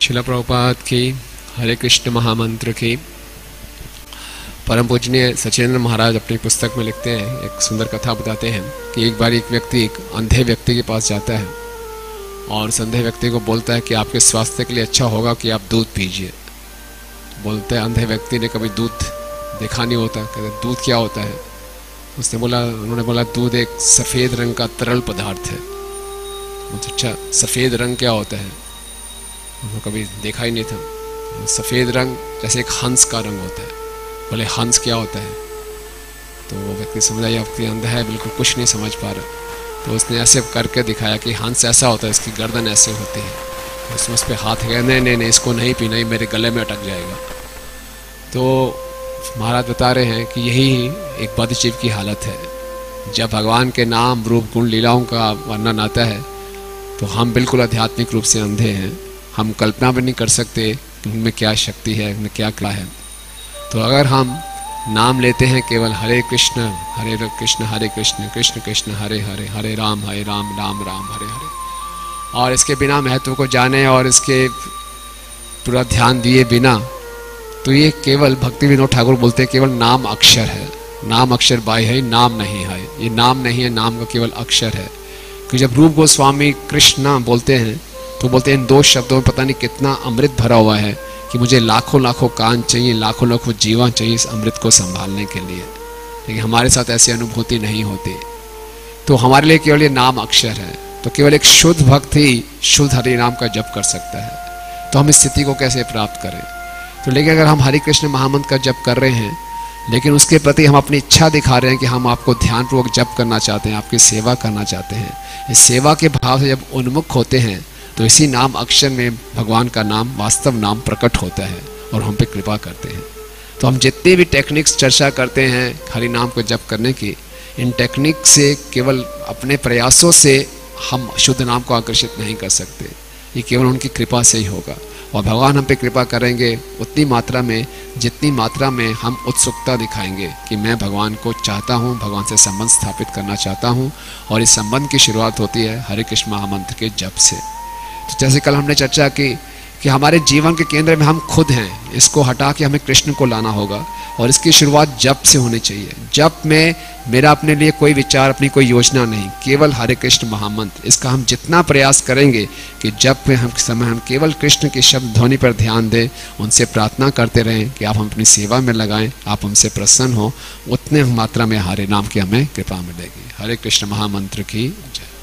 शिला प्रभुपाद की हरे कृष्ण महामंत्र की परम पूजनीय सचिंद्र महाराज अपनी पुस्तक में लिखते हैं, एक सुंदर कथा बताते हैं कि एक बार एक व्यक्ति एक अंधे व्यक्ति के पास जाता है और उस अंधे व्यक्ति को बोलता है कि आपके स्वास्थ्य के लिए अच्छा होगा कि आप दूध पीजिए। बोलते हैं अंधे व्यक्ति ने कभी दूध देखा नहीं होता। कहते दूध क्या होता है? उन्होंने बोला दूध एक सफ़ेद रंग का तरल पदार्थ है। अच्छा, सफ़ेद रंग क्या होता है? उन्होंने कभी देखा ही नहीं था। सफ़ेद रंग जैसे एक हंस का रंग होता है। बोले हंस क्या होता है? तो वो व्यक्ति समझा ये व्यक्ति अंधा है, बिल्कुल कुछ नहीं समझ पा रहा। तो उसने ऐसे करके दिखाया कि हंस ऐसा होता है, इसकी गर्दन ऐसे होती है। उसने उस पर हाथ गया, नहीं इसको नहीं पीना, ही मेरे गले में अटक जाएगा। तो महाराज बता रहे हैं कि यही एक बद्धजीव की हालत है। जब भगवान के नाम रूप गुण लीलाओं का वर्णन आता है तो हम बिल्कुल आध्यात्मिक रूप से अंधे हैं। हम कल्पना भी नहीं कर सकते कि उनमें क्या शक्ति है, उनमें क्या कला है। तो अगर हम नाम लेते हैं केवल हरे कृष्ण कृष्ण कृष्ण हरे हरे, हरे राम राम राम हरे हरे, और इसके बिना महत्व को जाने और इसके पूरा ध्यान दिए बिना, तो ये केवल भक्ति विनोद ठाकुर बोलते हैं केवल नाम अक्षर है। नाम अक्षर बाई है, नाम नहीं है। ये नाम नहीं है, नाम का केवल अक्षर है। कि जब रूप गोस्वामी कृष्णा बोलते हैं तो बोलते हैं इन दो शब्दों में पता नहीं कितना अमृत भरा हुआ है कि मुझे लाखों लाखों कान चाहिए, लाखों लाखों जीवन चाहिए इस अमृत को संभालने के लिए। लेकिन हमारे साथ ऐसी अनुभूति नहीं होती। तो हमारे लिए केवल ये नाम अक्षर है। तो केवल एक शुद्ध भक्त ही शुद्ध हरि नाम का जप कर सकता है। तो हम इस स्थिति को कैसे प्राप्त करें? तो लेकिन अगर हम हरे कृष्ण महामंत्र का जप कर रहे हैं लेकिन उसके प्रति हम अपनी इच्छा दिखा रहे हैं कि हम आपको ध्यानपूर्वक जप करना चाहते हैं, आपकी सेवा करना चाहते हैं, इस सेवा के भाव से जब उन्मुख होते हैं तो इसी नाम अक्षर में भगवान का नाम, वास्तव नाम प्रकट होता है और हम पे कृपा करते हैं। तो हम जितनी भी टेक्निक्स चर्चा करते हैं हरि नाम को जप करने की, इन टेक्निक से केवल अपने प्रयासों से हम शुद्ध नाम को आकर्षित नहीं कर सकते। ये केवल उनकी कृपा से ही होगा। और भगवान हम पे कृपा करेंगे उतनी मात्रा में जितनी मात्रा में हम उत्सुकता दिखाएंगे कि मैं भगवान को चाहता हूँ, भगवान से संबंध स्थापित करना चाहता हूँ। और इस संबंध की शुरुआत होती है हरे कृष्ण महामंत्र के जप से। तो जैसे कल हमने चर्चा की कि हमारे जीवन के केंद्र में हम खुद हैं, इसको हटा के हमें कृष्ण को लाना होगा और इसकी शुरुआत जप से होनी चाहिए। जप में मेरा अपने लिए कोई विचार, अपनी कोई योजना नहीं, केवल हरे कृष्ण महामंत्र। इसका हम जितना प्रयास करेंगे कि जप में हम केवल कृष्ण के शब्द ध्वनि पर ध्यान दें, उनसे प्रार्थना करते रहें कि आप हम अपनी सेवा में लगाएं, आप हमसे प्रसन्न हो, उतने मात्रा में हरे नाम की हमें कृपा मिलेगी। हरे कृष्ण महामंत्र की जय।